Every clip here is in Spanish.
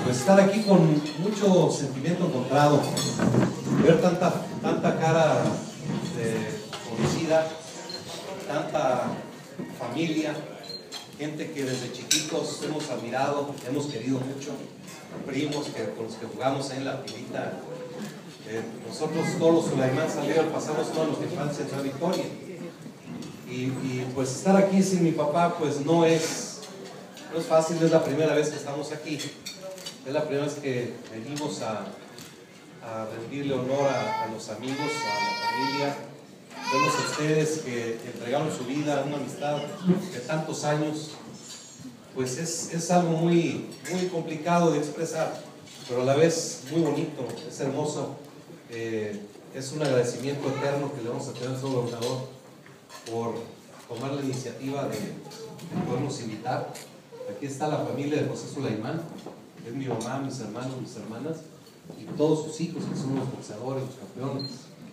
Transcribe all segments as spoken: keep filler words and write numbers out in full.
pues estar aquí con mucho sentimiento encontrado, ver tanta, tanta cara de conocida, tanta familia, gente que desde chiquitos hemos admirado, hemos querido mucho, primos que, con los que jugamos ahí en la pilita. Eh, nosotros todos los Sulaimán Saldívar pasamos toda nuestra infancia en Ciudad Victoria, y, y pues estar aquí sin mi papá pues no es, no es fácil. Es la primera vez que estamos aquí, es la primera vez que venimos a, a rendirle honor a, a los amigos, a la familia. Vemos a ustedes que entregaron su vida a una amistad de tantos años. Pues es, es algo muy, muy complicado de expresar, pero a la vez muy bonito, es hermoso. Eh, es un agradecimiento eterno que le vamos a tener al señor gobernador por tomar la iniciativa de, de podernos invitar. Aquí está la familia de José Sulaimán, es mi mamá, mis hermanos, mis hermanas y todos sus hijos que son los boxeadores, los campeones.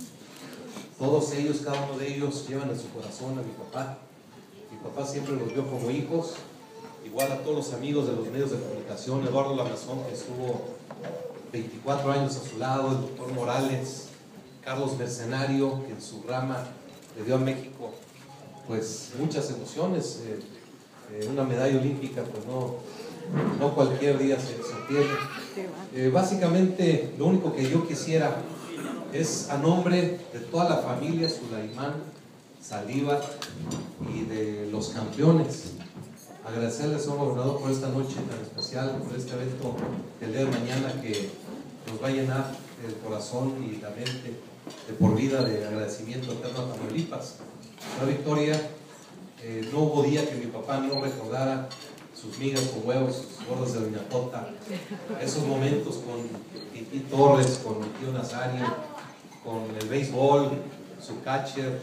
Todos ellos, cada uno de ellos llevan en su corazón a mi papá. Mi papá siempre los vio como hijos. Igual a todos los amigos de los medios de comunicación, Eduardo Lamazón, que estuvo veinticuatro años a su lado, el doctor Morales, Carlos Mercenario, que en su rama le dio a México pues muchas emociones. Eh, eh, una medalla olímpica pues no, no cualquier día se, se obtiene. Eh, básicamente lo único que yo quisiera es, a nombre de toda la familia Sulaimán Saldívar y de los campeones, agradecerle al señor gobernador por esta noche tan especial, por este evento el día de mañana que nos va a llenar el corazón y la mente de por vida de agradecimiento eterno a Tamaulipas. La Victoria, eh, no hubo día que mi papá no recordara sus migas con huevos, sus gordas de Doña Tota, esos momentos con Titi Torres, con mi tío Nazario, con el béisbol, su catcher.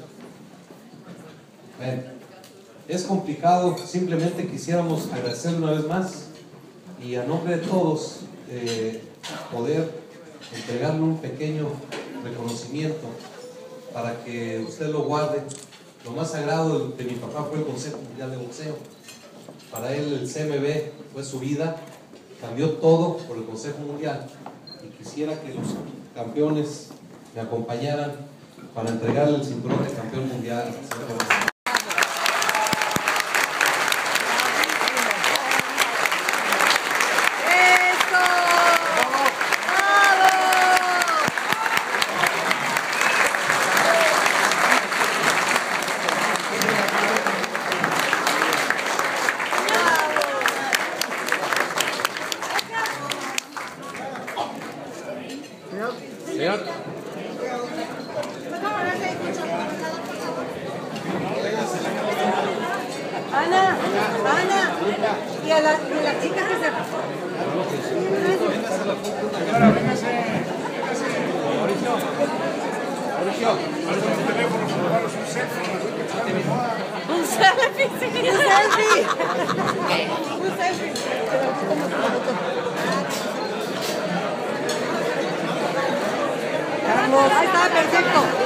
Bueno, es complicado, simplemente quisiéramos agradecerle una vez más y a nombre de todos eh, poder entregarle un pequeño reconocimiento para que usted lo guarde. Lo más sagrado de, de mi papá fue el Consejo Mundial de Boxeo. Para él el C M B fue su vida, cambió todo por el Consejo Mundial, y quisiera que los campeones me acompañaran para entregarle el cinturón de campeón mundial. Señor. Ana, Ana, y a la, y la chica que se... Señora, véngase. Mauricio. Mauricio. Un teléfono para tomarnos un selfie. Un selfie, sí. Un selfie. Un selfie. Carlos, ahí está, perfecto.